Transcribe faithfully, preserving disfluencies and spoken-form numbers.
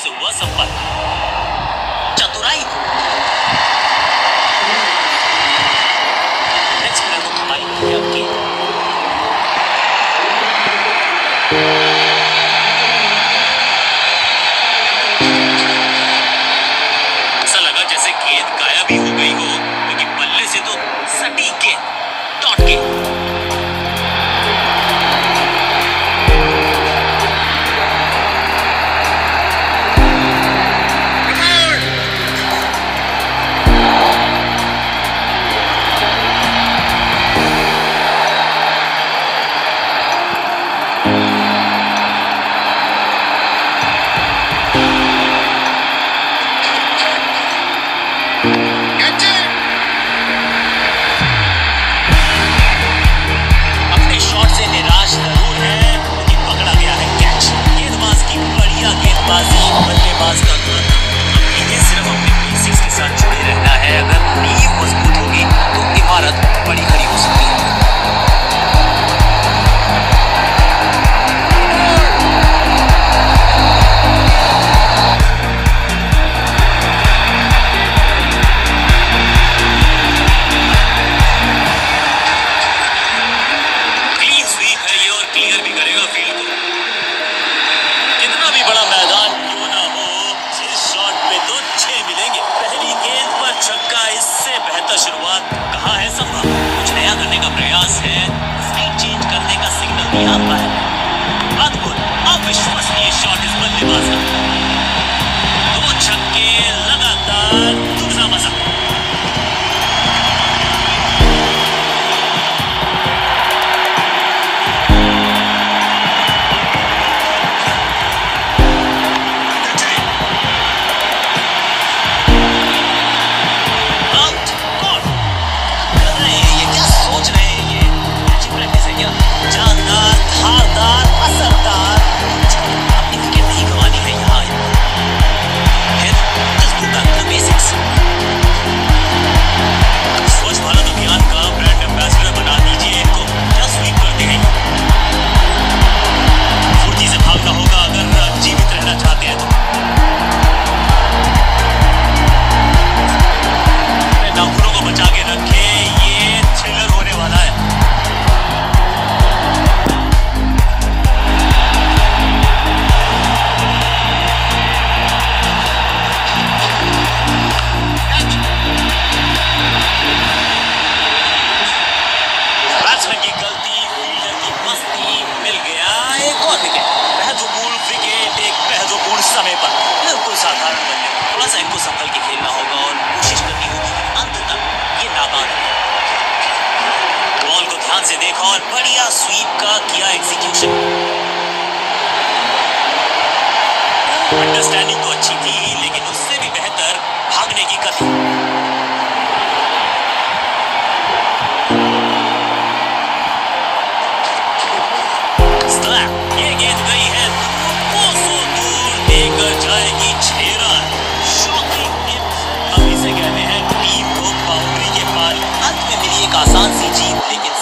से हुआ संपर्क। चतुराई नेक्स्ट प्लेयर को कमाई किया गेंद। ऐसा लगा जैसे गेंद गायब ही हो गई हो, क्योंकि बल्ले से तो सटीक गेंद, डॉट गेंद। बल्लेबाज का इन्हें सिर्फ अपने बेसिक्स के साथ जुड़े रहना है। अगर नींव मजबूत होगी तो इमारत बड़ी खड़ी हो सकती है। क्लीन स्वीप है ये और क्लियर भी करेगा फील्ड को। कितना भी बड़ा मैदान क्यों ना हो, इस शॉट पे तो छह मिलेंगे। पहली गेंद पर छक्का, इससे बेहतर शुरुआत कहाँ है संभव। कुछ नया करने का प्रयास है, साइड चेंज करने का सिग्नल भी आता है। अद्भुत अविश्वसनीय शॉट इस बल्लेबाज का। दो छक्के लगातार, दूसरा मजा। समय पर बिल्कुल साधारण बल्ले, थोड़ा सा इनको संभल के खेलना होगा और कोशिश करनी होगी अंत तक ये नाबाद है। बॉल को ध्यान से देखा और बढ़िया स्वीप का किया एग्जीक्यूशन। अंडरस्टैंडिंग तो अच्छी थी, लेकिन उससे भी बेहतर भागने की गति।